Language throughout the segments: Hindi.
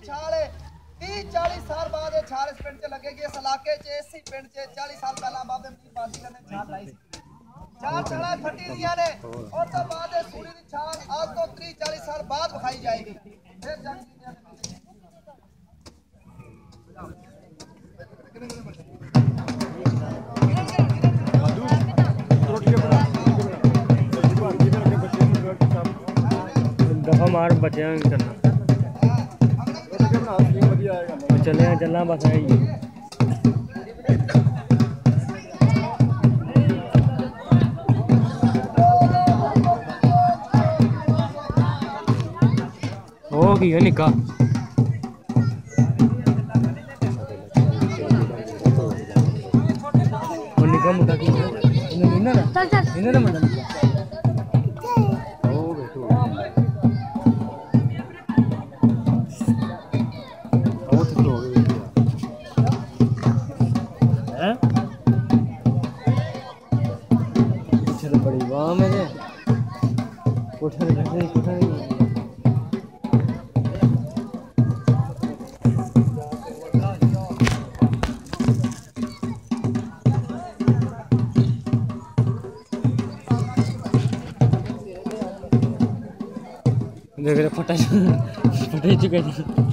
छाल है 30-40 साल बाद ये छाल इस पिंड च लगेगी। इस इलाके च इसी पिंड च 40 साल पहला बाबे मनीर बाजी ने छाल लाई सी। चार छाला फटी दियां ने और तो बाद ये सूली दी छाल आज तो 30-40 साल बाद विखाई जाएगी। फिर जंग दफा मार बचे करना चले चलना बस है ही हो गई है निका निका मुंडा की इन्हें मुंडा बड़ी वाह मेरे कोठा देख फटा चुका है।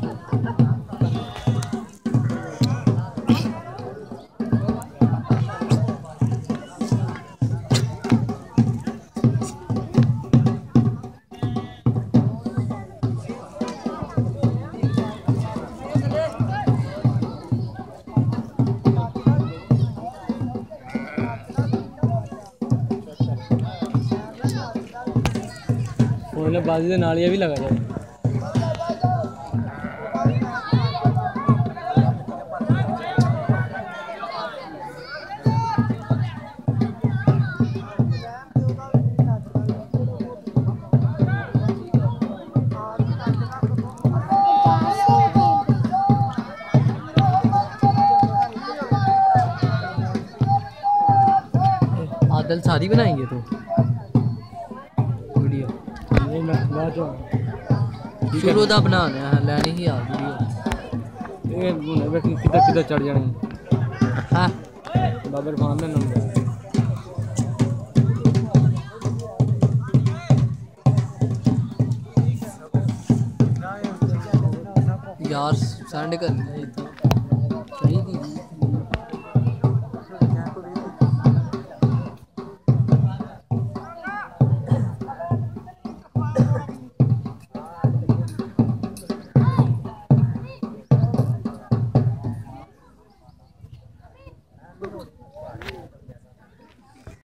बाजी के नालिया भी लगा जाए आदल सारी बनाएंगे तो शुरू का बनाने लैनी ही आ वीडियो किधर किधर चढ़ जानी हाँ बाबर फान यार सेंड कर